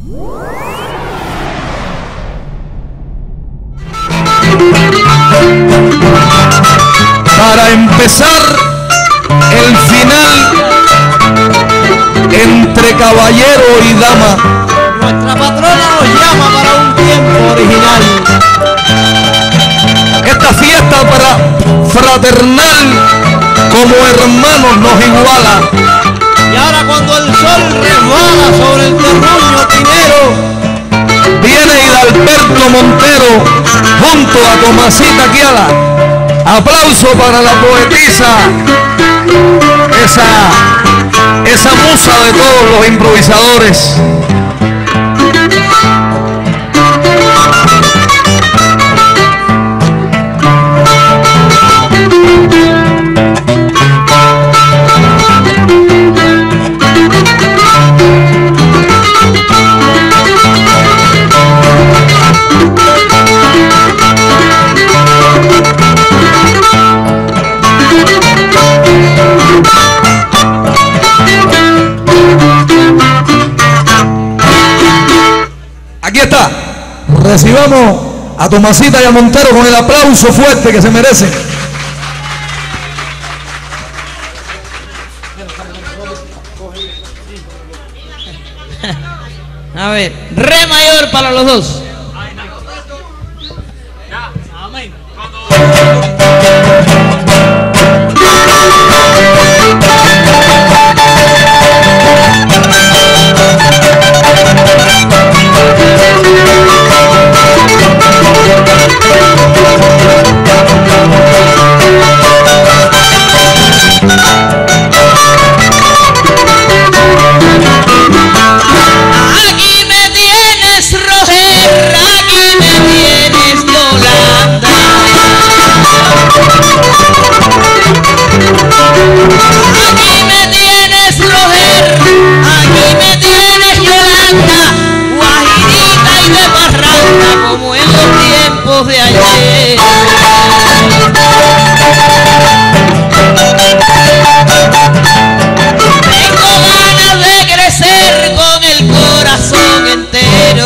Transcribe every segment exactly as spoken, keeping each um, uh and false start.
Para empezar el final entre caballero y dama, nuestra patrona nos llama para un tiempo original. Esta fiesta para fraternal como hermanos nos iguala. Y ahora cuando el sol resbala sobre el terruño tinero, viene Hidalberto Montero junto a Tomasita Kiala. Aplauso para la poetisa, esa, esa musa de todos los improvisadores. Aquí está. Recibamos a Tomasita y a Montero con el aplauso fuerte que se merecen. a ver, re mayor para los dos. Amén. Aquí me tienes, Roger, aquí me tienes, Yolanda. Aquí me tienes, Roger, aquí me tienes, Yolanda, guajirita y de parranda como en los tiempos de ayer. Tengo ganas de crecer con el corazón entero.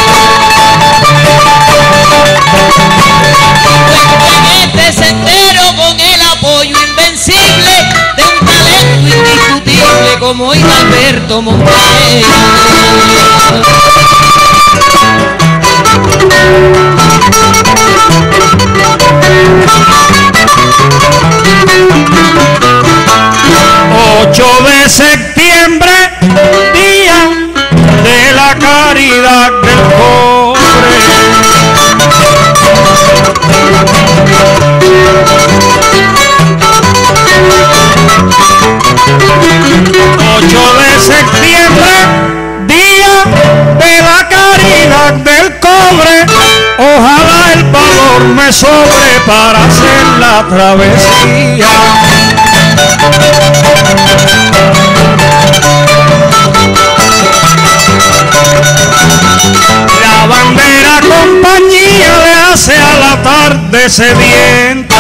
Y en este sendero con el apoyo invencible de un talento indiscutible como Hidalberto Montero. ocho de septiembre, día de la caridad del pobre. ocho de septiembre, día de la caridad del cobre. Ojalá el valor me sobre para hacer la travesía. La bandera compañía le hace a la tarde sedienta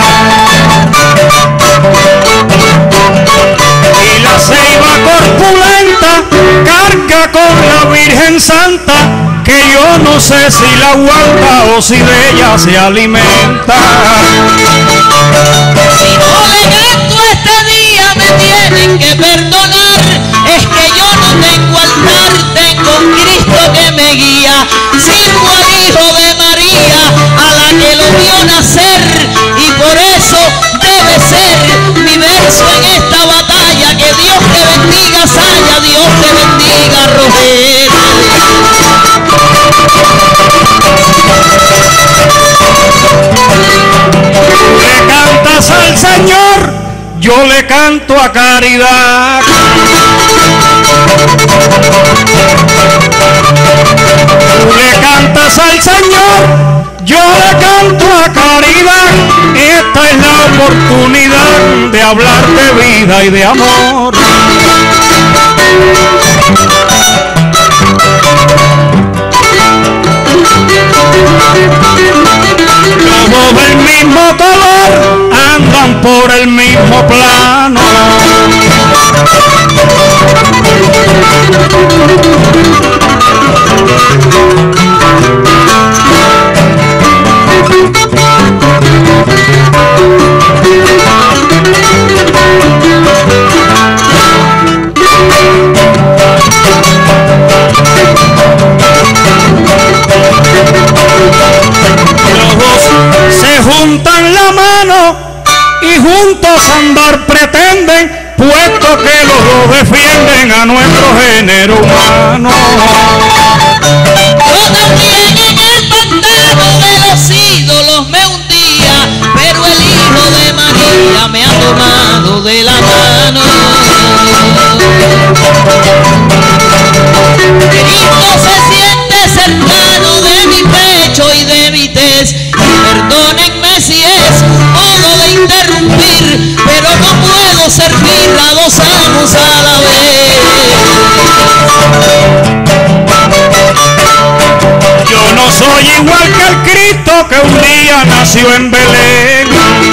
y la ceiba corpulenta carga con la Virgen Santa, que yo no sé si la aguanta o si de ella se alimenta. Si no le canto este día me tienen que perdonar, es que yo no tengo altar, tengo un Cristo que me guía, sirvo al Hijo de María, a la que lo vio nacer, y por eso debe ser mi verso en esta batalla. Que Dios te bendiga, Saya, Dios te bendiga, Roger. Le cantas al Señor, yo le canto a caridad. Tú le cantas al Señor, yo le canto a caridad. Esta es la oportunidad de hablar de vida y de amor. Todos del mismo color andan por el mismo plano. mano y juntos andar pretenden, puesto que los dos defienden a nuestro género humano. Yo también en el pantano de los ídolos me hundía, pero el Hijo de María me ha tomado de la mano. Cristo se siente cercano de mi pecho y de mi tez, y perdónenme si es un modo de interrumpir, pero no puedo servir a dos amos a la vez. Yo no soy igual que el Cristo que un día nació en Belén.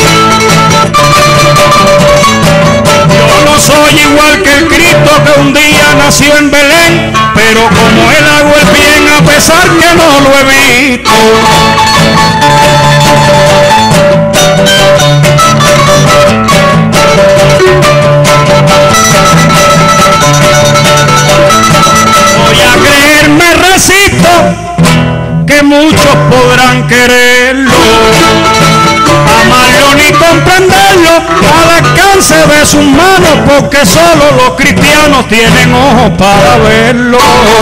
Yo no soy igual que el Cristo que un día nació en Belén, pero como él hago el bien a pesar que no lo he visto. Voy a creer, me resisto, que muchos podrán quererlo, amarlo ni comprenderlo al alcance de sus manos, porque solo los cristianos tienen ojos para verlo.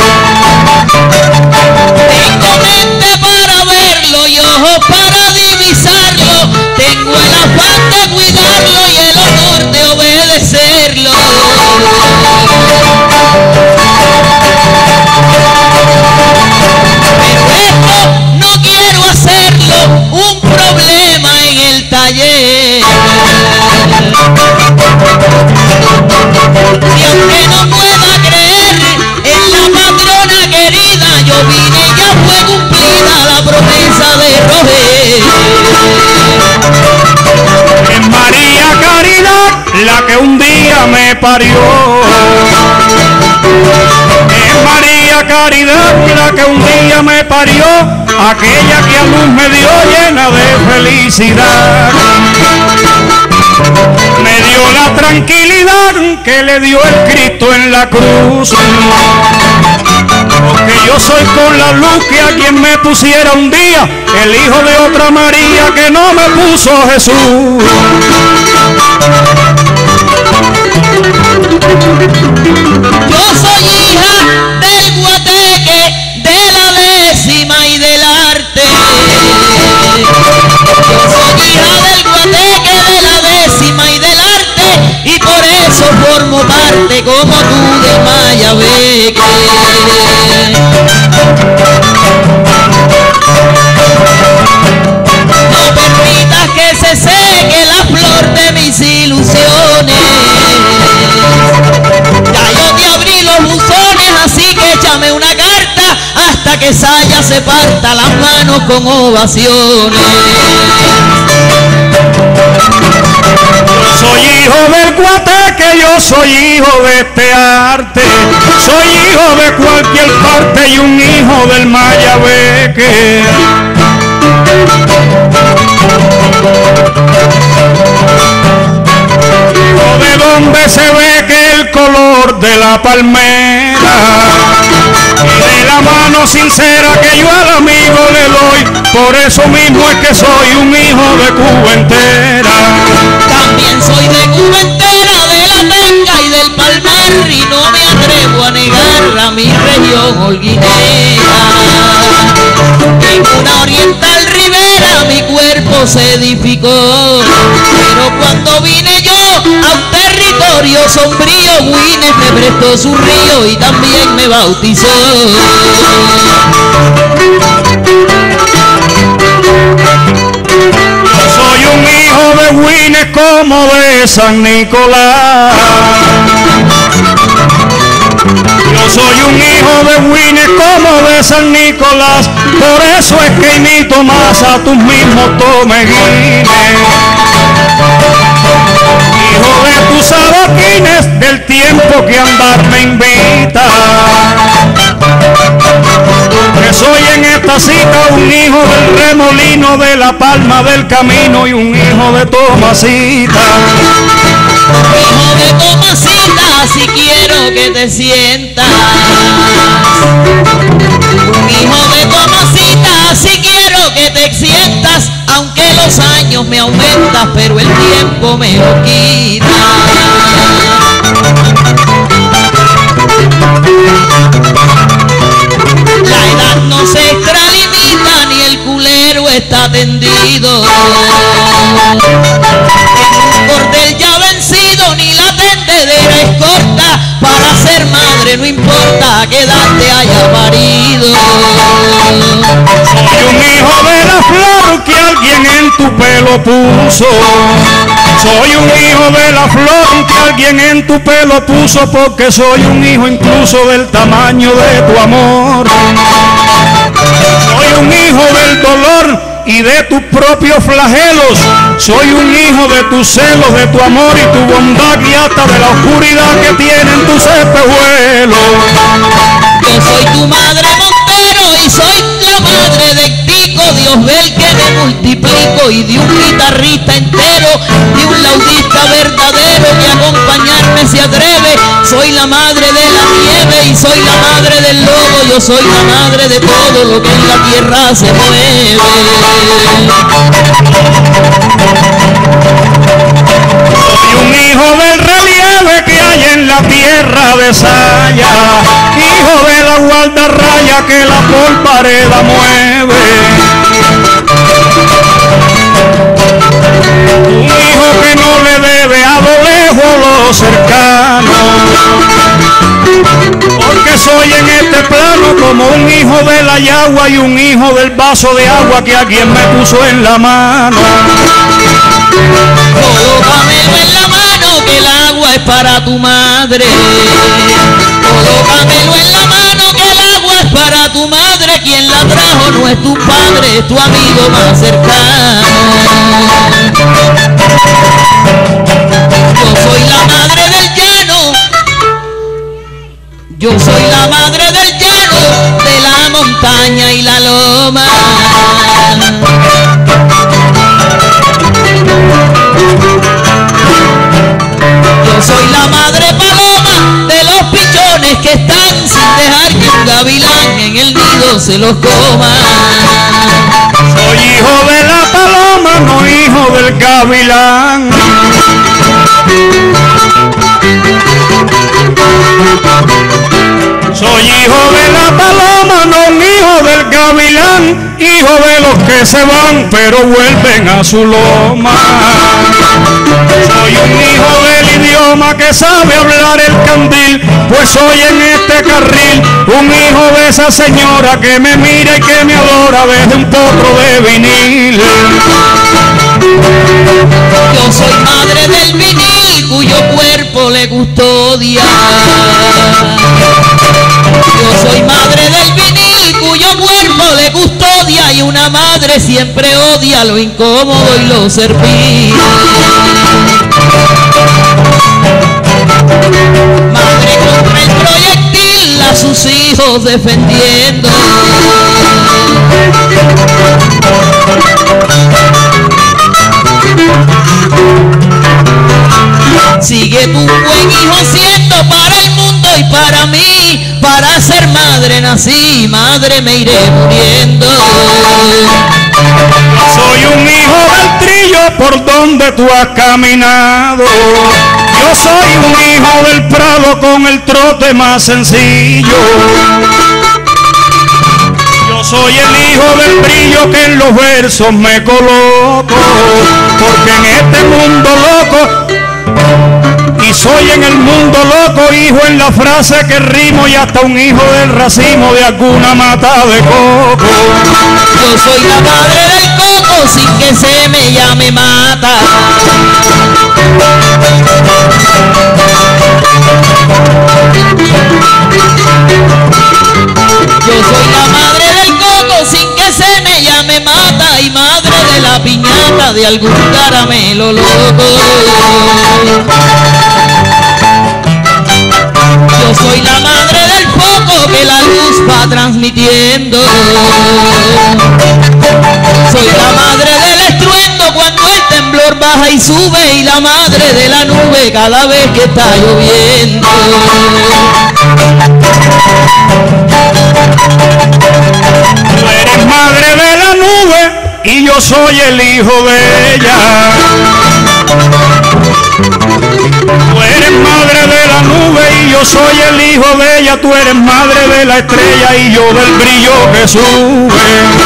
Tengo mente para verlo y ojos para divisarlo, tengo el afán de cuidarlo y el honor de obedecerlo. Pero esto no quiero hacerlo un problema en el taller. Y aunque no pueda creer en la patrona querida, yo vine y ya fue cumplida la promesa de Roger. Es María Caridad la que un día me parió. Es María Caridad la que un día me parió, aquella que a luz me dio llena de felicidad. Me dio la tranquilidad que le dio el Cristo en la cruz, porque yo soy con la luz que a quien me pusiera un día, el hijo de otra María que no me puso Jesús. Yo soy hija del guateque, de la décima y del arte. Yo soy hija del guateque, de la décima y del arte, y por eso formo parte como tú de Mayabeque. No permitas que se seque la flor de mis ilusiones. Ya yo te abrí los buzones, así que échame una carta hasta que Saya se parta las manos con ovaciones. Yo soy hijo del guateque, yo soy hijo de este arte, soy hijo de cualquier parte y un hijo del Mayabeque. De donde se ve que el color de la palmera y de la mano sincera que yo al amigo le doy, por eso mismo es que soy un hijo de Cuba entera. También soy de Cuba entera, de la Tenca y del Palmar, y no me atrevo a negar a mi región holguinera. En una oriental ribera mi cuerpo se edificó, pero cuando vine yo a un territorio sombrío, Güines me prestó su río y también me bautizó. Yo soy un hijo de Güines como de San Nicolás. Yo soy un hijo de Güines como de San Nicolás, por eso es que imito más a tus mismos tomeguines. Hijo de tus adoquines, del tiempo que andar me invita. Que soy en esta cita un hijo del remolino, de la palma del camino y un hijo de Tomasita. Hijo de Tomasita, si quiero que te sientas. Un hijo de Tomasita, si quiero que te sientas, aunque los los años me aumentas, pero el tiempo me lo quita. La edad no se extralimita, ni el culero está tendido. En un cordel ya vencido, ni la tendedera es corta. Para ser madre no importa qué edad te haya parido. Soy un hijo de la flor que alguien en tu pelo puso. Soy un hijo de la flor que alguien en tu pelo puso, porque soy un hijo incluso del tamaño de tu amor. Soy un hijo del dolor y de tus propios flagelos. Soy un hijo de tus celos, de tu amor y tu bondad, y hasta de la oscuridad que tienen tus espejuelos. Yo soy tu madre Montero y soy la madre de Tico. Dios ve el que me multiplico, y de un guitarrista entero, de un laudista verdadero que a acompañarme se atreve. Soy la madre de la nieve y soy la madre del lobo. Yo soy la madre de todo lo que en la tierra se mueve. Soy un hijo del relieve que hay en la tierra de Saya, hijo de la guardarraya que la polvareda mueve. Un hijo que no le debe a lo lejos lo cercano, porque soy en este plano como un hijo de la yagua y un hijo del vaso de agua que alguien me puso en la mano. Colócamelo en la mano que el agua es para tu madre. Colócamelo en la mano que el agua es para tu madre. Quien la trajo no es tu padre, es tu amigo más cercano. Yo soy la madre del llano. Yo soy la madre del llano, de la montaña y la loma. Yo soy la madre paloma de los pichones que están sin dejar que un gavilán en el nido se los coma. Soy hijo de la paloma, no hijo del gavilán. Soy hijo de la paloma, no hijo del gavilán, hijo de los que se van pero vuelven a su loma. Soy un hijo del idioma que sabe hablar el candil, pues soy en este carril un hijo de esa señora que me mira y que me adora desde un potro de vinil. Yo soy madre del vinil cuyo cuerpo le custodia. Yo soy madre del vinil cuyo cuerpo le custodia, y una madre siempre odia lo incómodo y lo servil. Madre contra el proyectil a sus hijos defendiendo. Sigue tu buen hijo siendo para el mundo y para mí. Para ser madre nací, madre me iré muriendo. Soy un hijo del trillo por donde tú has caminado. Yo soy un hijo del prado con el trote más sencillo. Yo soy el hijo del brillo que en los versos me coloco, porque en este mundo loco, y soy en el mundo loco, hijo en la frase que rimo, y hasta un hijo del racimo de alguna mata de coco. Yo soy la madre del coco sin que se me llame mata. Yo soy la madre del coco sin que se me llame mata, y madre de la piñata de algún caramelo loco. Yo soy la madre del foco que la luz va transmitiendo. Soy la madre del estruendo cuando el temblor baja y sube, y la madre de la nube cada vez que está lloviendo. Tú eres madre de la nube y yo yo soy el hijo de ella. Tú eres madre de la nube y yo soy el hijo de ella. Tú eres madre de la estrella y yo del brillo que sube.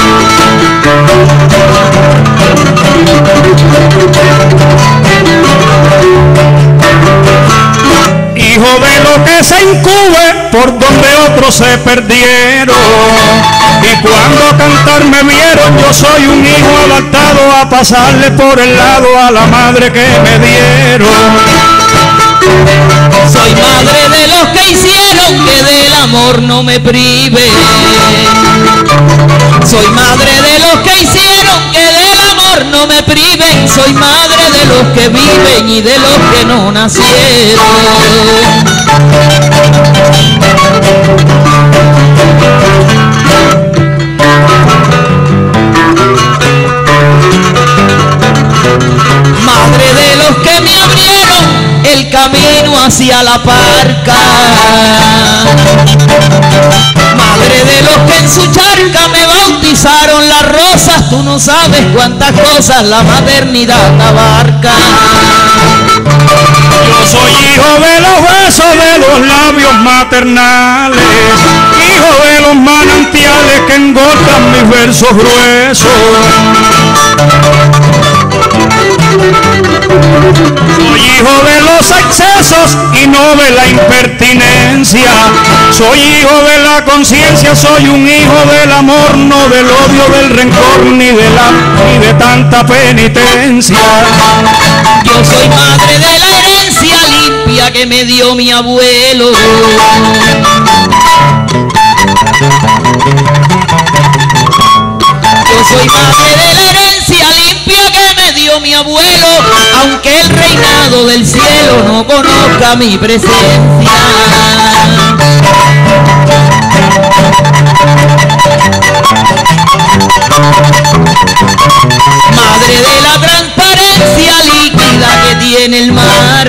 Hijo de lo que se incube por donde otros se perdieron. Y cuando cantar me vieron, yo soy un hijo adaptado a pasarle por el lado a la madre que me dieron. Soy madre de los que hicieron que del amor no me prive. Soy madre de los que hicieron que del amor no me priven. Soy madre de los que viven y de los que no nacieron. Madre de los que me abrieron el camino hacia la parca. Madre de los que en su charca me bautizaron las rosas. Tú no sabes cuántas cosas la maternidad abarca. Yo soy hijo de los besos de los labios maternales, hijo de los manantiales que engordan mis versos gruesos. Soy hijo de los excesos y no de la impertinencia. Soy hijo de la conciencia, soy un hijo del amor, no del odio, del rencor, ni de la ni de tanta penitencia. Yo soy madre de la herencia limpia que me dio mi abuelo. Yo soy madre de la herencia limpia que me dio mi abuelo, aunque el reinado del cielo no conozca mi presencia. Madre de la transparencia líquida que tiene el mar.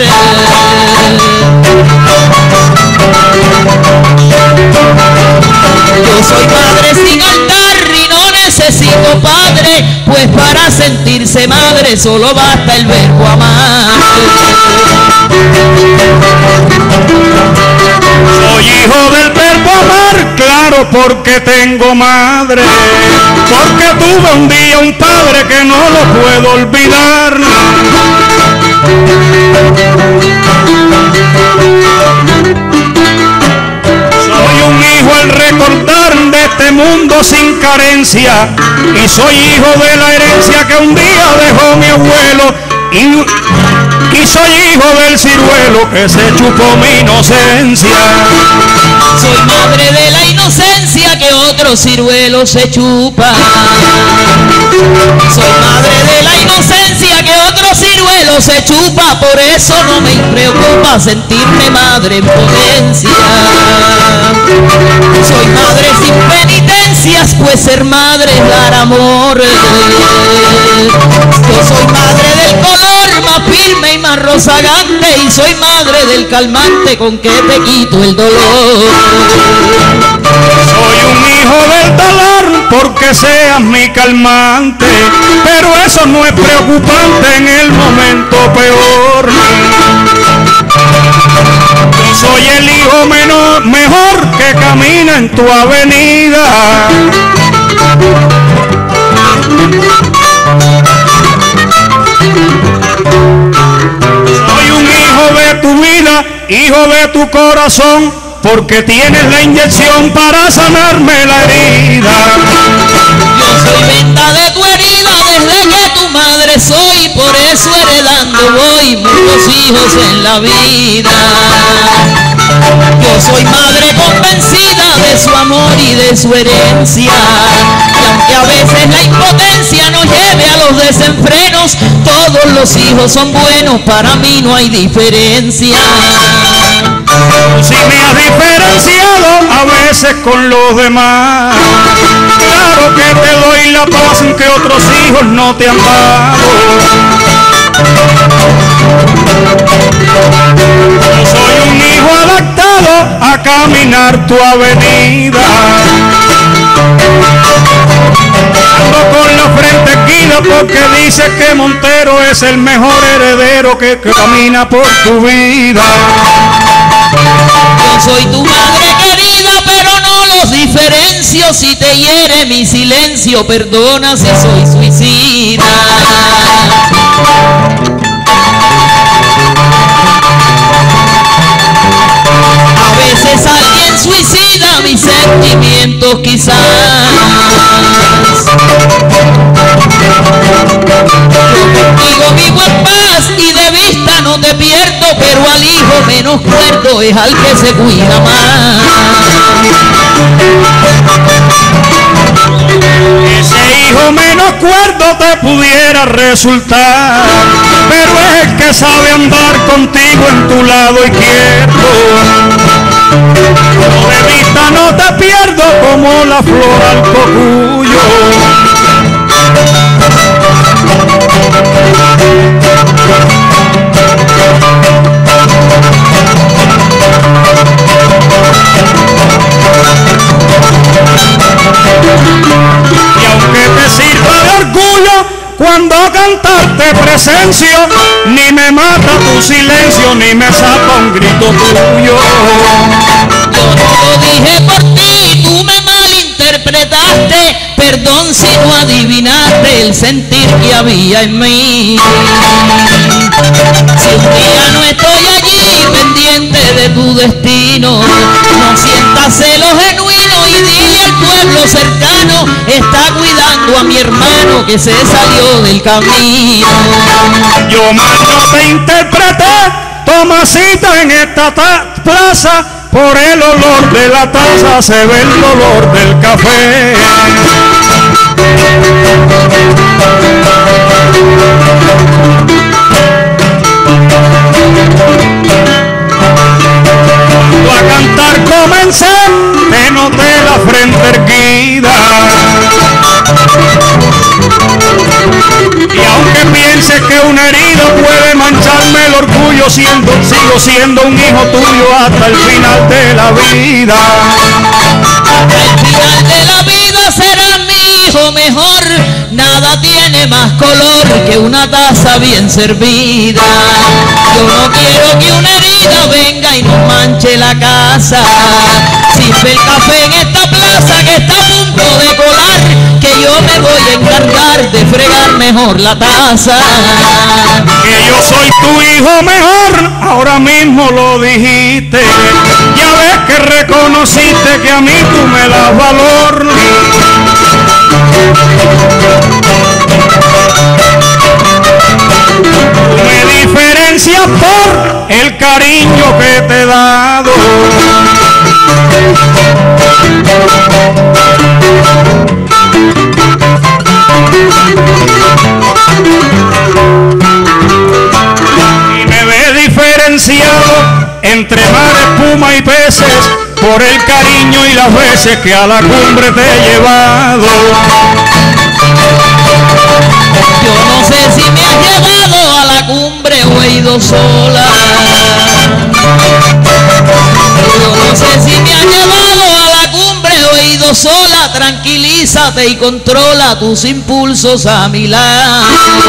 Yo soy madre sin altar y no necesito padre, pues para sentirse madre solo basta el verbo amar. Soy hijo del verbo amar, claro, porque tengo madre, porque tuve un día un padre que no lo puedo olvidar. Soy un hijo al recordar de este mundo sin carencia, y soy hijo de la herencia que un día dejó mi abuelo, y, y soy hijo del ciruelo que se chupó mi inocencia. Soy madre de la inocencia que otro ciruelo se chupa. Soy madre de la inocencia que otro ciruelo se chupa, por eso no me preocupa sentirme madre en potencia. Soy madre sin penitencias, pues ser madre es dar amor. Yo soy madre del color más firme y más rozagante, y soy madre del calmante con que te quito el dolor. Soy un hijo del dolor porque seas mi calmante, pero eso no es preocupante en el momento peor. Yo soy el hijo menor, mejor que camina en tu avenida. Soy un hijo de tu vida, hijo de tu corazón, porque tienes la inyección para sanarme la herida. Yo soy venda de tu herida desde que tu madre soy, por eso heredando voy muchos hijos en la vida. Yo soy madre convencida de su amor y de su herencia, y aunque a veces la impotencia nos lleve a los desenfrenos, todos los hijos son buenos, para mí no hay diferencia. Si me has diferenciado a veces con los demás, claro que te doy la paz en que otros hijos no te han dado. Yo soy un hijo adaptado a caminar tu avenida. Ando con la frente erguida porque dices que Montero es el mejor heredero que camina por tu vida. Yo soy tu madre querida, pero no los diferencio. Si te hiere mi silencio, perdona si soy suicida. A veces alguien suicida mis sentimientos quizás. Yo contigo vivo en paz y de vista no te pierdo, pero al hijo menos cuerdo es al que se cuida más. Ese hijo menos cuerdo te pudiera resultar, pero es el que sabe andar contigo en tu lado izquierdo. Yo de vista no te pierdo como la flor al cocuyo. Y aunque te sirva de orgullo cuando cantar te presencio, ni me mata tu silencio, ni me saca un grito tuyo. Yo no lo dije por ti, tú me malinterpretaste. Perdón si no adivinaste el sentir que había en mí. Si un día no estoy allí pendiente de tu destino, no sientas celos genuinos y dile al pueblo cercano, está cuidando a mi hermano que se salió del camino. Yo mal no te interpreté, Tomasita, en esta plaza, por el olor de la taza se ve el olor del café. Cuando a cantar comencé, te noté la frente erguida. Y aunque pienses que una herida puede mancharme el orgullo, siendo, sigo siendo un hijo tuyo hasta el final de la vida. Hasta el final de la vida serás mi hijo mejor. Nada tiene más color que una taza bien servida. Yo no quiero que una herida venga y nos manche la casa. Sirve el café en esta plaza que está a punto de colar, que yo me voy a encargar de fregar mejor la taza. Que yo soy tu hijo mejor, ahora mismo lo dijiste. Ya ves que reconociste que a mí tú me das valor. Tú me diferencias por el cariño que te he dado. Y me ves diferenciado entre mar, espuma y peces por el cariño y las veces que a la cumbre te he llevado. Yo no sé si me has llevado a la cumbre o he ido sola. Yo no sé si me has llevado a la cumbre o he ido sola. Tranquilízate y controla tus impulsos a mi lado.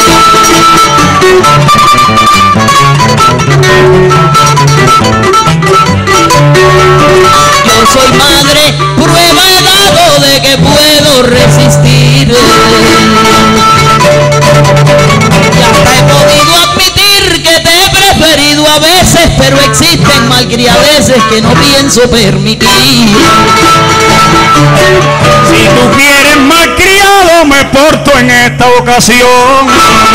Yo soy madre, prueba he dado de que puedo resistir. Y hasta he podido admitir que te he preferido a veces, pero existen malcriadeces que no pienso permitir. Si tú quieres malcriado, me porto en esta ocasión.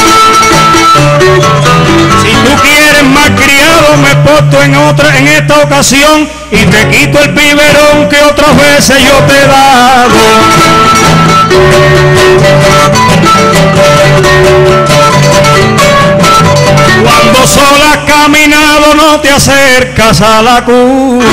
Si tú quieres malcriado, me porto en otra, en esta ocasión, y te quito el biberón que otras veces yo te he dado. Cuando sola has caminado, no te acercas a la cumbre.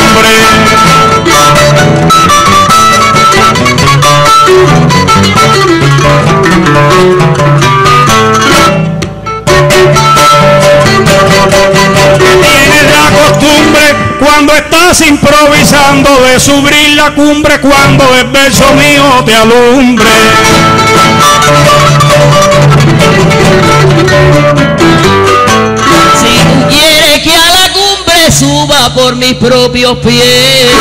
Tienes la costumbre cuando estás improvisando de subir la cumbre, cuando el verso mío te alumbre. Si tú quieres que a la cumbre suba por mis propios pies,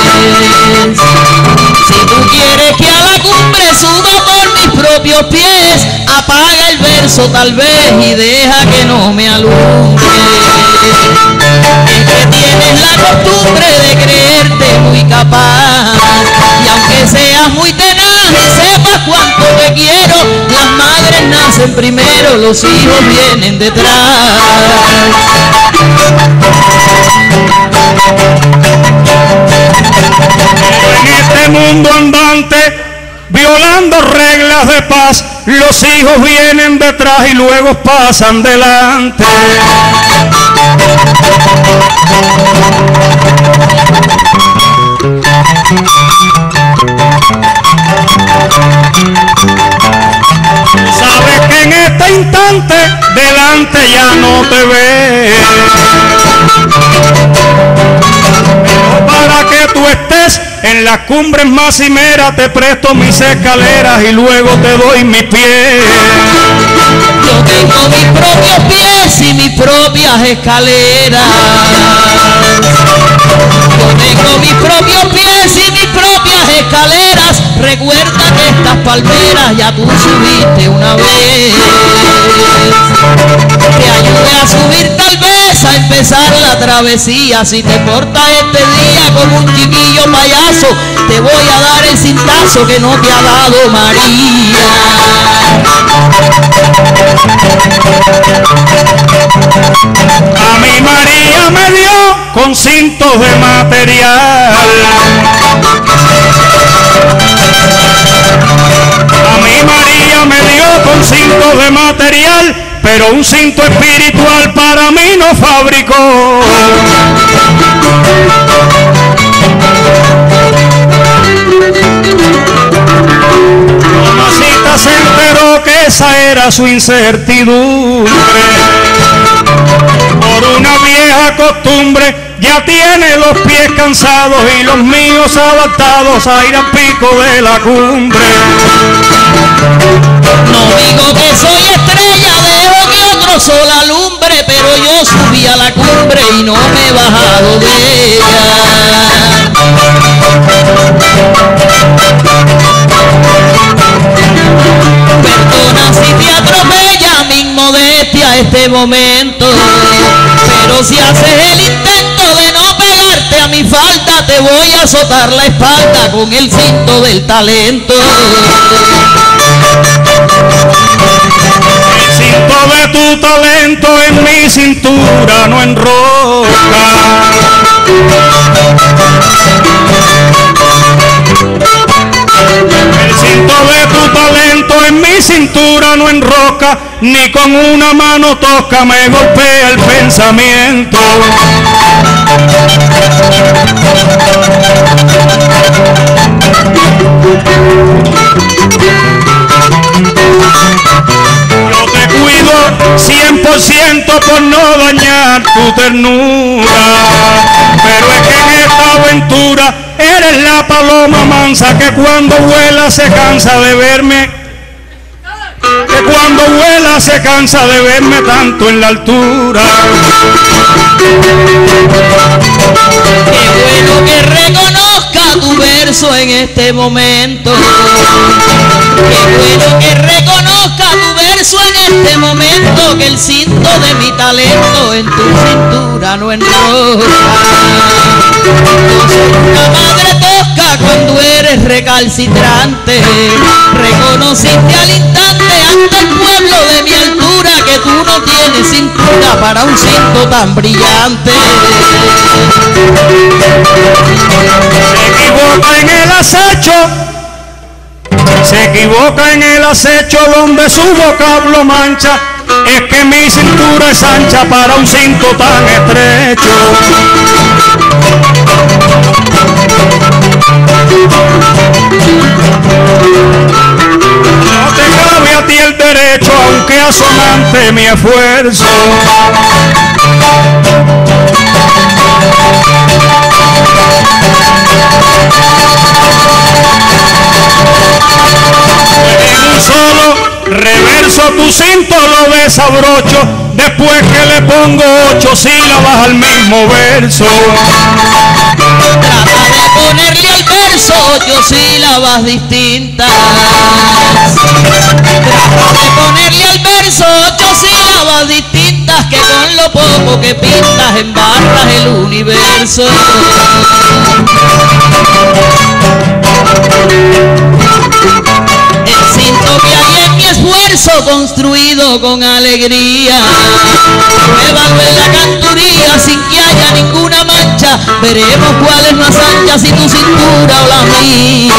si tú quieres que a la cumbre suba por mis propios pies, apaga el verso tal vez y deja que no me alumbre. Es que tienes la costumbre de creerte muy capaz, y aunque seas muy tenaz y sepas cuánto te quiero, las madres nacen primero, los hijos vienen detrás. En este mundo andante, violando reglas de paz, los hijos vienen detrás y luego pasan delante. Sabes que en este instante delante ya no te ves, pero para que tú estés en las cumbres más cimeras te presto mis escaleras y luego te doy mis pies. Yo tengo mis propios pies y mis propias escaleras. Yo tengo mis propios pies y mis propias escaleras. Recuerda que estas palmeras ya tú subiste una vez. Te ayude a subir tal vez a empezar la travesía. Si te portas este día como un chiquillo payaso, te voy a dar el cintazo que no te ha dado María. A mi María me dio con cintos de material. A mi María me dio con cintos de material, pero un cinto espiritual para mí no fabricó. Mamacita se enteró que esa era su incertidumbre. Por una vieja costumbre ya tiene los pies cansados y los míos adaptados a ir al pico de la cumbre. No digo que soy estrella, dejo que otro sol alumbre, pero yo subí a la cumbre y no me he bajado de ella. Perdona si te atropella mi inmodestia este momento, pero si haces el intento de no pegarte a mi falda, te voy a azotar la espalda con el cinto del talento. El cinto de tu talento en mi cintura no enroca. El cinto de tu talento en mi cintura no enroca, ni con una mano tosca me golpea el pensamiento. Yo te cuido cien por ciento por no dañar tu ternura, pero es que en esta aventura eres la paloma mansa que cuando vuela se cansa de verme, que cuando vuela se cansa de verme tanto en la altura. Qué bueno que reconozca tu verso en este momento. Qué bueno que reconozca tu verso en este momento, que el cinto de mi talento en tu cintura no enroca. Yo soy una madre tosca cuando eres recalcitrante. Reconociste al instante ante el pueblo de mi altura que tú no tienes cintura para un cinto tan brillante. Se equivoca en el acecho, se equivoca en el acecho donde su vocablo mancha. Es que mi cintura es ancha para un cinto tan estrecho. No te cabe a ti el derecho, aunque asomante mi esfuerzo. En un solo Reverso tu cinto, lo desabrocho, después que le pongo ocho sílabas al mismo verso. Trata de ponerle al verso ocho sílabas distintas. Trata de ponerle al verso ocho sílabas distintas, que con lo poco que pintas embarras el universo. El cinto que hay en mi esfuerzo, construido con alegría, pruébalo en la canturía sin que haya ninguna mancha. Veremos cuál es más ancha, si tu cintura o la mía.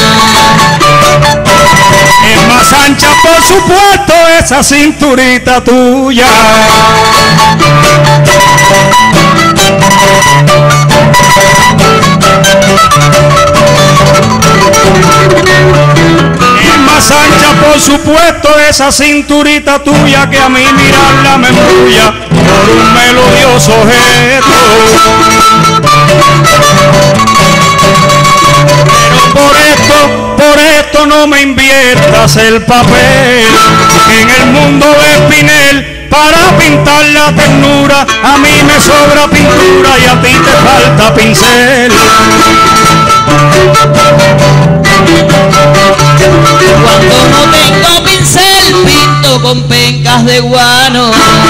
Es más ancha, por supuesto, esa cinturita tuya. Es más ancha, por supuesto, esa cinturita tuya, que a mí mirarla me embrulla por un melodioso gesto. Pero por esto, por esto no me inviertas el papel. En el mundo de Espinel, para pintar la ternura, a mí me sobra pintura y a ti te falta pincel. Cuando no tengo pincel, pinto con pencas de guano.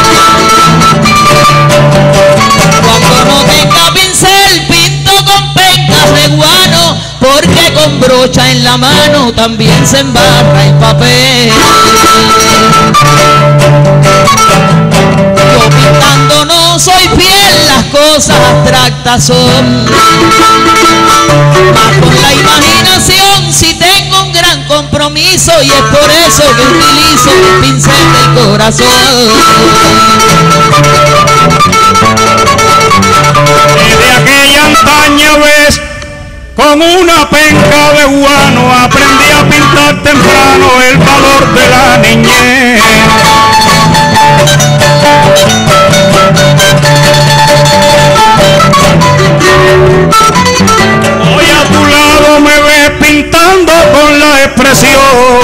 Cuando no tengo pincel, pinto con pencas de guano, porque con brocha en la mano también se embarra el papel. Yo pintando no soy fiel, las cosas abstractas son. Más con la imaginación si tengo un gran compromiso, y es por eso que utilizo el pincel del corazón. Desde aquella antaña vez, con una penca de guano, aprendí a pintar temprano el valor de la niñez. Hoy a tu lado me ves pintando con la expresión.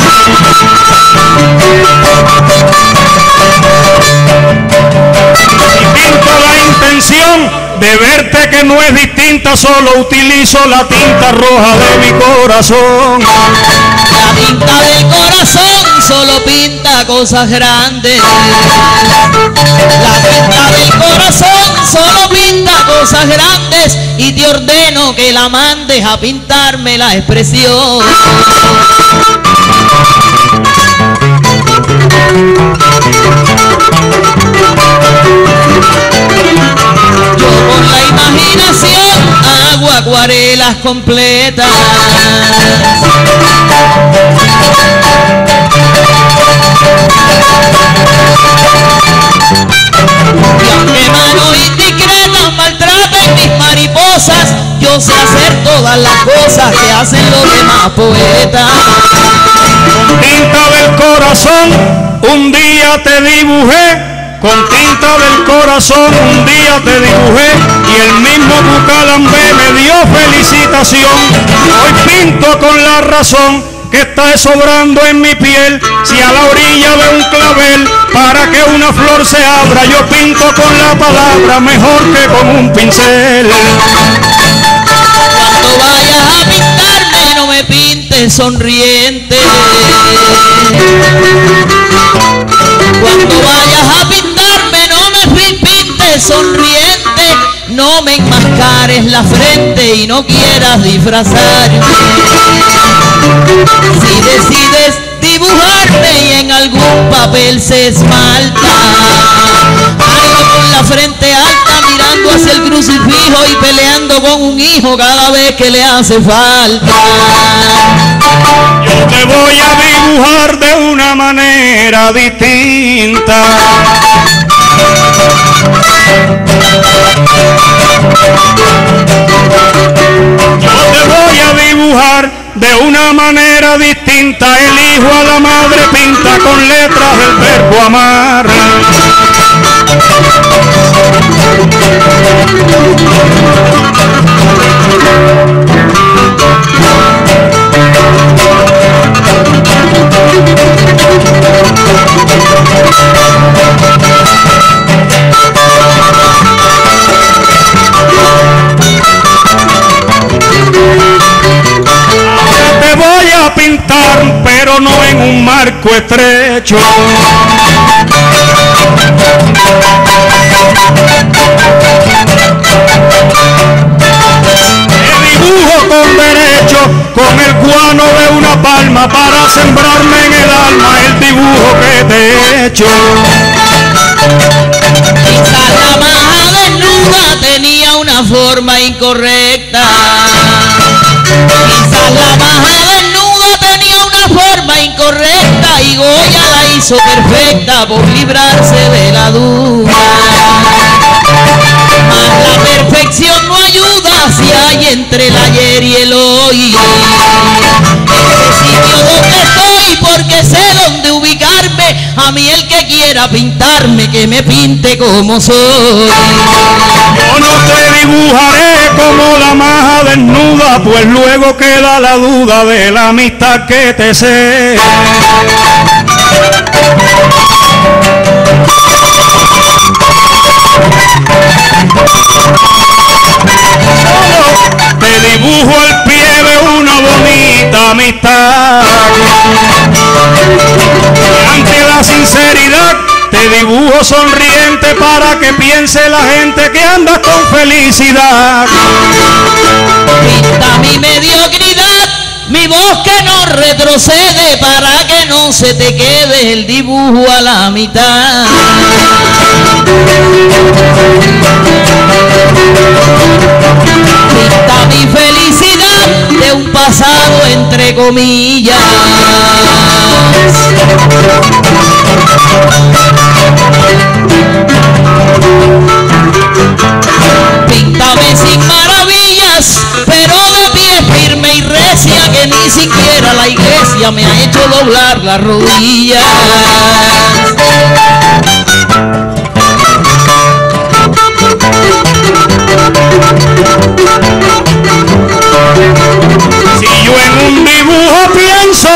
Y pinto la intención de verte, que no es distinta, solo utilizo la tinta roja de mi corazón. La tinta del corazón solo pinta cosas grandes. La tinta del corazón solo pinta cosas grandes, y te ordeno que la mandes a pintarme la expresión. Yo con la imaginación hago acuarelas completas. Y aunque manos indiscretas maltraten mis mariposas, yo sé hacer todas las cosas que hacen los demás poetas. Con tinta del corazón un día te dibujé, con tinta del corazón un día te dibujé, y el mismo Bucarambe me dio felicitación. Hoy pinto con la razón que está sobrando en mi piel. Si a la orilla de un clavel, para que una flor se abra, yo pinto con la palabra mejor que con un pincel. Cuando vayas a pintarme, no me pintes sonriente. Cuando vayas a pintarme, no me pintes sonriente. No me enmascares la frente y no quieras disfrazarme. Si decides dibujarme y en algún papel se esmalta, hazlo con la frente alta, mirando hacia el crucifijo y peleando con un hijo cada vez que le hace falta. Yo te voy a dibujar de una manera distinta. Yo te voy a dibujar de una manera distinta. El hijo a la madre pinta con letras del verbo amar. voy a pintar, pero no en un marco estrecho. Te dibujo con derecho, con el guano de una palma, para sembrarme en el alma el dibujo que te he hecho. Quizás la maja desnuda tenía una forma incorrecta. Quizás la maja desnuda tenía una forma incorrecta y Goya la hizo perfecta por librarse de la duda. Mas la perfección no ayuda si hay entre el ayer y el hoy. Este sitio donde estoy, porque sé dónde ubicarme. A mí el que quiera pintarme, que me pinte como soy. Yo no te dibujaré como la maja desnuda, pues luego queda la duda de la amistad que te sé. Solo te dibujo el pie de una bonita amistad. Y ante la sinceridad te dibujo sonriente para que piense la gente que andas con felicidad. Pinta mi mediocridad, mi voz que no retrocede, para que no se te quede el dibujo a la mitad. Pinta mi felicidad de un pasado entre comillas. Píntame sin maravillas, pero de pie firme y recia, que ni siquiera la iglesia me ha hecho doblar las rodillas. Si yo en un dibujo pienso,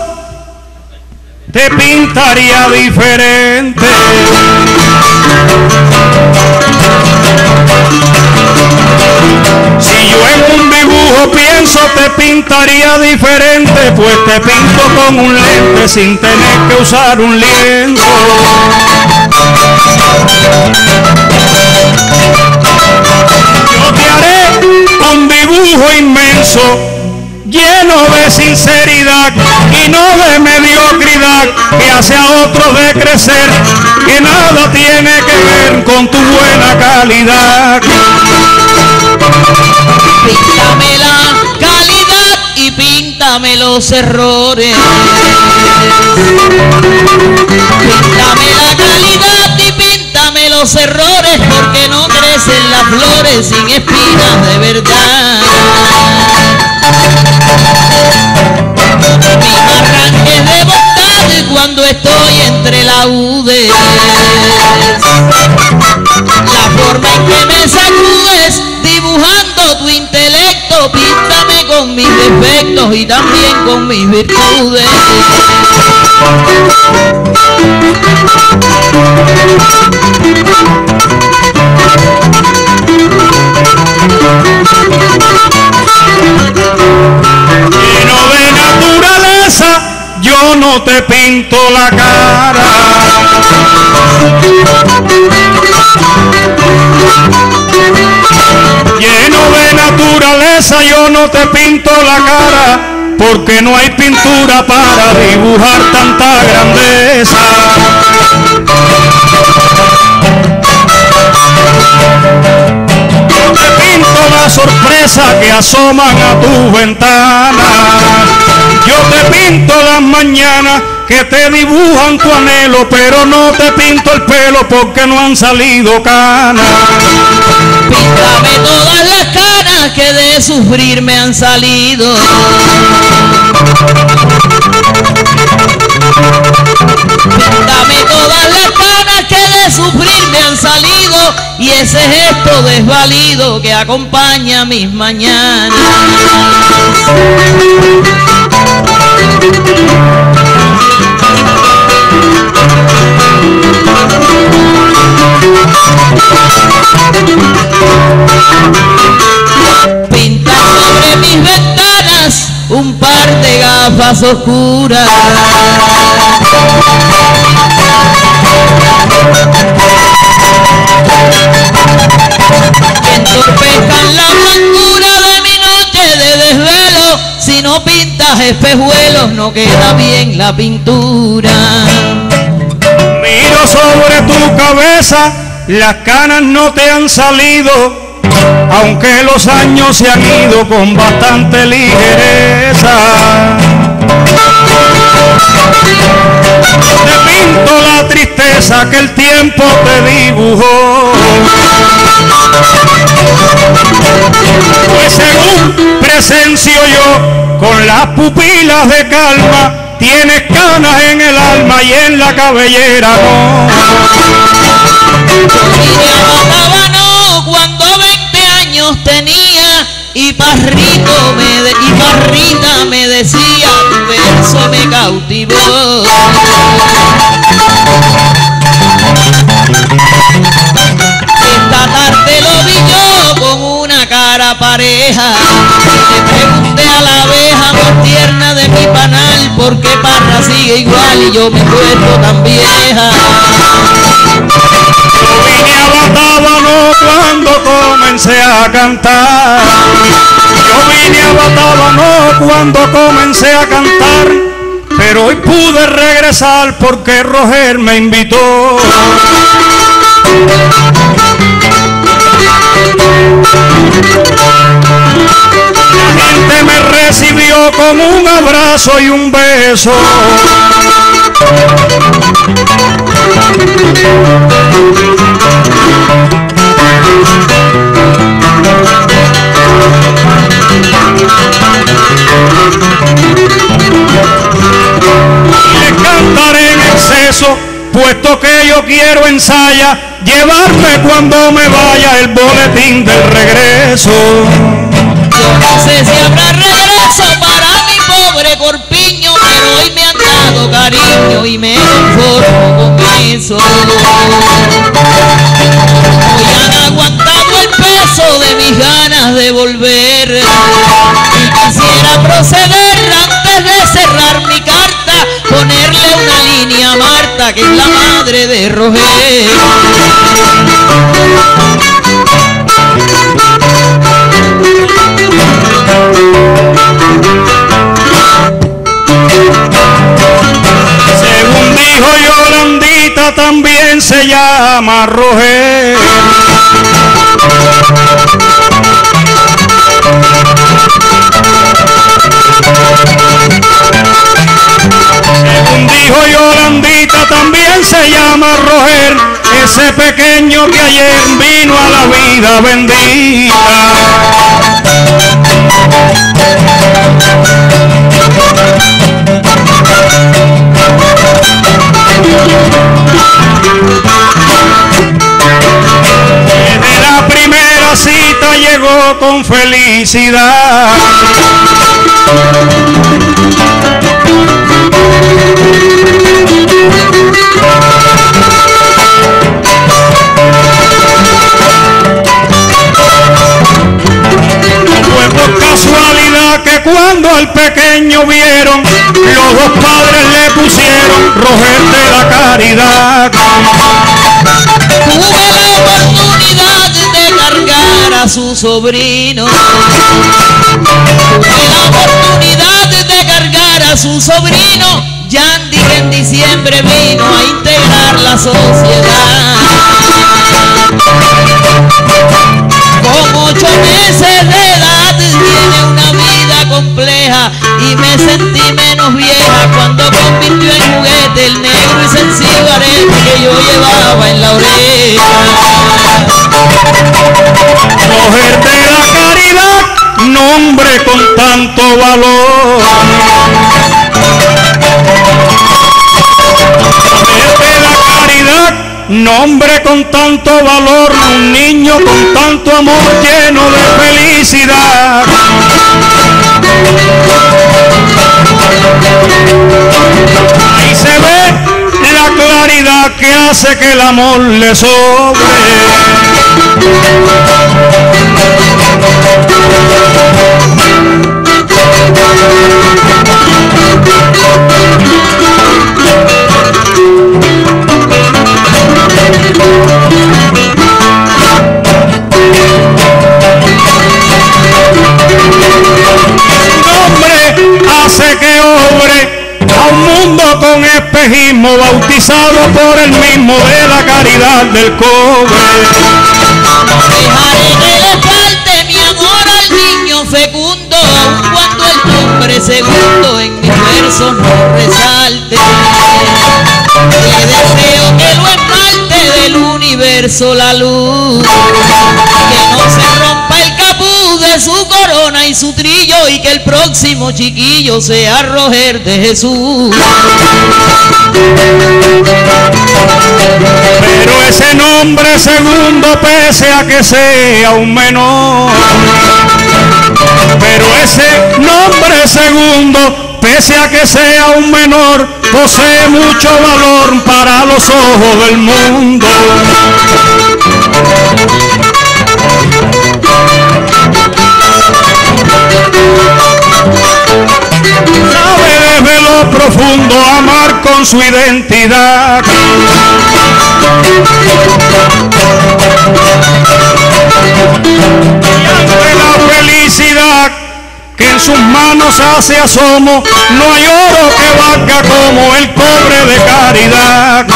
te pintaría diferente. Si yo en un dibujo pienso, te pintaría diferente, pues te pinto con un lente sin tener que usar un lienzo. Yo te haré un dibujo inmenso, lleno de sinceridad y no de mediocridad, que hace a otros decrecer, que nada tiene que ver con tu buena calidad. Píntame la calidad y píntame los errores. Píntame la calidad y píntame los errores, porque no crecen las flores sin espinas de verdad. Mis arranques de bondad cuando estoy entre laudes, la forma en que me sacudes dibujando tu intelecto, píntame con mis defectos y también con mis virtudes. Lleno de naturaleza, yo no te pinto la cara. Lleno de naturaleza, yo no te pinto la cara, porque no hay pintura para dibujar tanta grandeza. Yo te pinto la sorpresa que asoman a tu ventana. Yo te pinto las mañanas que te dibujan tu anhelo, pero no te pinto el pelo porque no han salido canas. Píntame todas las canas que de sufrir me han salido. Píntame todas las canas que de sufrir me han salido, y ese gesto desvalido que acompaña mis mañanas. Pinta sobre mis ventanas un par de gafas faz oscura. Que entorpezcan la blancura de mi noche de desvelo. Si no pintas espejuelos no queda bien la pintura. Miro sobre tu cabeza, las canas no te han salido, aunque los años se han ido con bastante ligereza. Te pinto la tristeza que el tiempo te dibujó. Pues según presencio yo, con las pupilas de calma, tienes canas en el alma y en la cabellera no. Yo vine a Batabano cuando veinte años tenía y Parrito me de, y Parrita me decía, tu verso me cautivó. Esta tarde lo vi yo con una cara pareja. Le pregunté a la abeja más tierna de mi panal por qué Parra sigue igual y yo me encuentro tan vieja. Yo vine a Batabano cuando comencé a cantar. Yo vine a Batabano cuando comencé a cantar, pero hoy pude regresar porque Roger me invitó. La gente me recibió con un abrazo y un beso. Y les cantaré en exceso, puesto que yo quiero ensaya llevarme cuando me vaya el boletín del regreso. Yo no sé si habrá regreso para mi pobre corpiño, pero hoy me han dado cariño y me conformo con eso. Hoy han aguantado el peso de mis ganas de volver y quisiera proceder antes de cerrar mi carta, ponerle una línea a Marta, que es la madre de Roger. Según dijo Yolandita, también se llama Roger. Según dijo Yolandita, también se llama Roger, ese pequeño que ayer vino a la vida bendita. Desde la primera cita llegó con felicidad. No fue por casualidad que cuando al pequeño vieron, los dos padres le pusieron Roger de la Caridad. Tuve la oportunidad de cargar a su sobrino. Tuve la oportunidad de cargar a su sobrino. Yandy, que en diciembre vino a integrar la sociedad. Con ocho meses de edad tiene una vida compleja y me sentí menos vieja cuando convirtió en juguete el negro y sencillo arete que yo llevaba en la oreja. Roger de la Caridad, nombre con tanto valor. Roger de la Caridad, nombre con tanto valor, un niño con tanto amor lleno de felicidad. Ahí se ve la claridad que hace que el amor le sobre. catecismo, bautizado por el mismo de la caridad del cobre. Dejaré que le falte mi amor al niño fecundo, aun cuando el nombre segundo en mis versos no resalte. Le deseo que lo esmalte del universo la luz, que no se rompa el capuz de su corona y su trillo, y que el próximo chiquillo sea Roger de Jesús. Pero ese nombre segundo, pese a que sea un menor, pero ese nombre segundo, pese a que sea un menor, posee mucho valor para los ojos del mundo. Sabe desde lo profundo amar con su identidad. Y ante la felicidad que en sus manos hace asomo, no hay oro que valga como el cobre de caridad.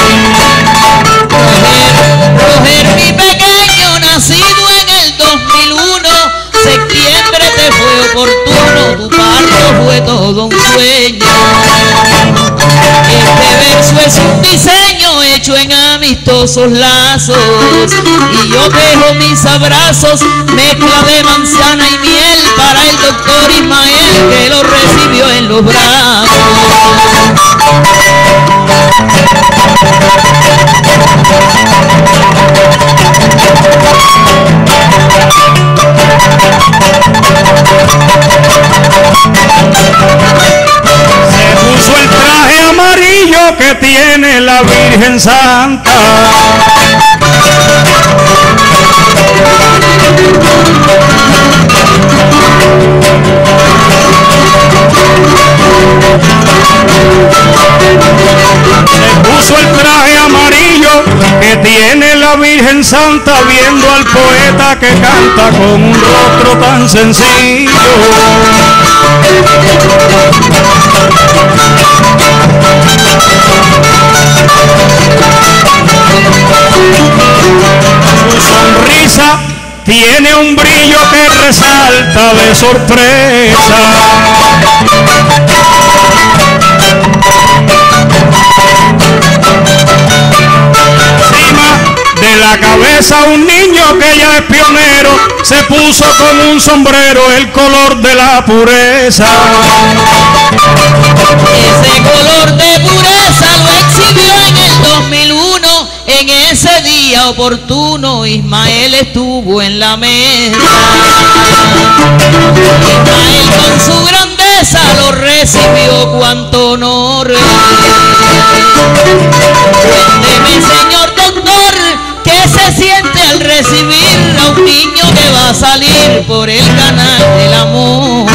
Roger, Roger, mi pequeño, nacido en el dos mil uno, septiembre te fue oportuno, tu parto fue todo un sueño. Este verso es un diseño hecho en amistosos lazos, y yo dejo mis abrazos, mezcla de manzana y miel, para el doctor Ismael, que lo recibió en los brazos. Se puso el traje amarillo que tiene la Virgen Santa. Se puso el traje amarillo que tiene la Virgen Santa, viendo al poeta que canta con un rostro tan sencillo. Su sonrisa tiene un brillo que resalta de sorpresa. De la cabeza un niño que ya es pionero, se puso con un sombrero el color de la pureza. Ese color de pureza lo exhibió en el dos mil uno, en ese día oportuno Ismael estuvo en la mesa. Ismael con su grandeza lo recibió, cuánto honor. Cuénteme, señor doctor, ¿qué se siente al recibir a un niño que va a salir por el canal del amor?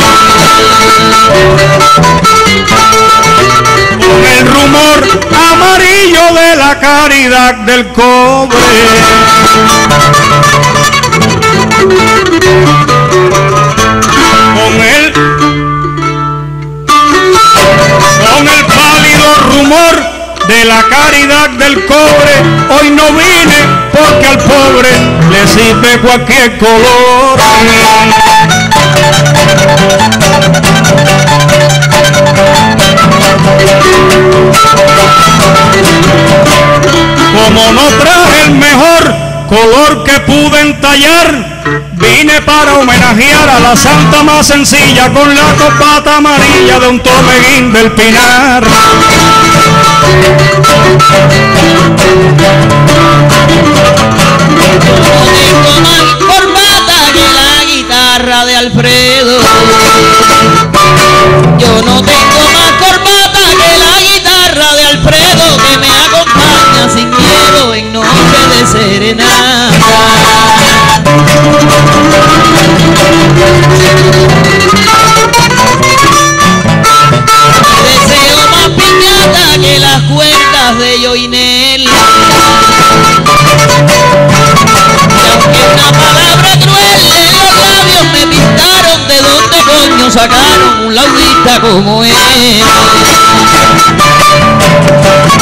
Con el rumor amarillo de la caridad del cobre, con el con el pálido rumor de la caridad del cobre, hoy no vine porque al pobre le sirve cualquier color. Como no traje el mejor color que pude entallar, vine para homenajear a la santa más sencilla, con la copata amarilla de un tomeguín del Pinar. No tengo más corbata que la guitarra de Alfredo. Yo no tengo más corbata que la guitarra de Alfredo, que me acompaña sin miedo en noche de serenata. Deseo más piñata que las cuerdas de Yoinel. Y aunque una palabra cruel en los labios me pintaron, ¿de dónde coño sacaron un laudista como él?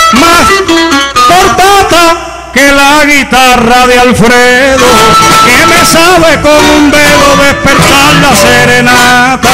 más cortata que la guitarra de Alfredo, que me sabe con un dedo despertar la serenata.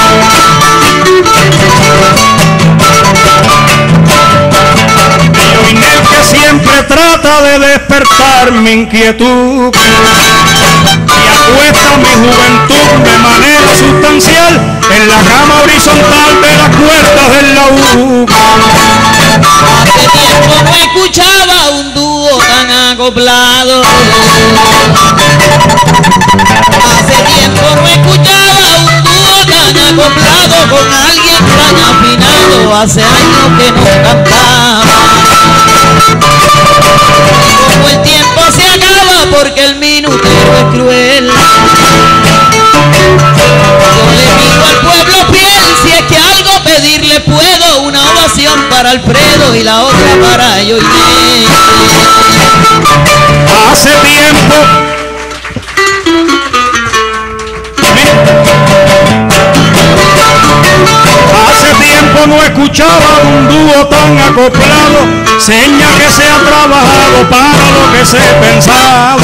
Yo Inés que siempre trata de despertar mi inquietud y acuesta mi juventud de manera sustancial en la cama horizontal de las cuerdas del laúd. Hace tiempo no escuchaba un dúo tan acoplado. Hace tiempo no escuchaba un dúo tan acoplado con alguien tan afinado. Hace años que no cantaba. Como el tiempo se acaba porque el minutero es cruel. Yo le pido al pueblo fiel si es que algo pedirle puedo, una ovación para Alfredo y la otra para yo Inés. Hace tiempo Hace tiempo no escuchaba un dúo tan acoplado, seña que se ha trabajado para lo que se pensaba.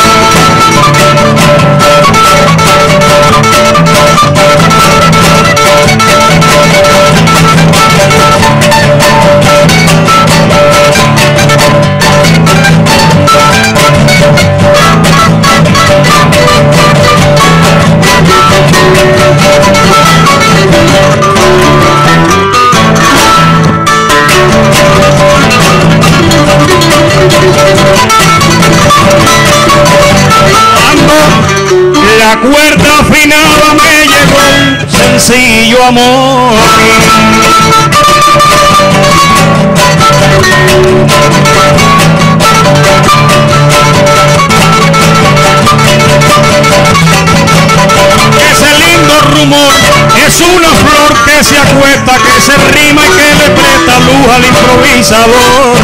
La cuerda afinada me llegó un sencillo amor. Ese lindo rumor es una flor que se acuesta, que se rima y que le presta luz al improvisador.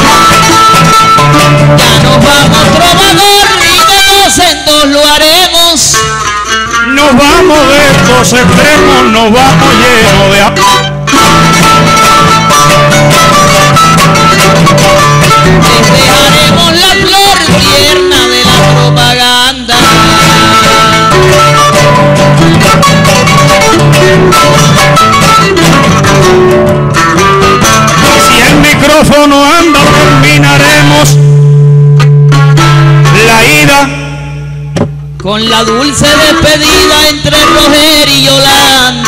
Ya nos vamos trovador y de dos en dos lo haremos. Nos vamos de estos extremos, nos vamos llenos de amor. Despejaremos la flor tierna de la propaganda. Si el micrófono anda, terminaremos la ida con la dulce despedida entre Roger y Yolanda.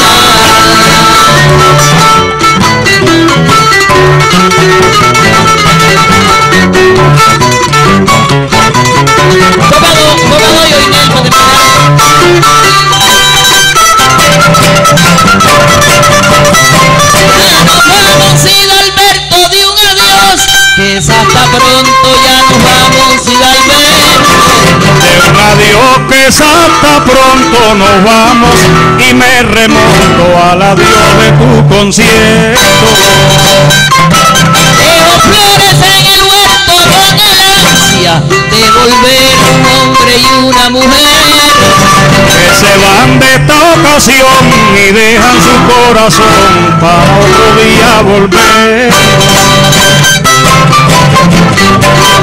Tocado, tocado yo Inés, para ya nos vamos y Alberto de un adiós, que es hasta pronto, ya nos vamos y Alberto. de un adiós que es hasta pronto nos vamos y me remonto al adiós de tu concierto. Dejo flores en el huerto con el ansia de volver un hombre y una mujer Que se van de esta ocasión y dejan su corazón para otro día volver.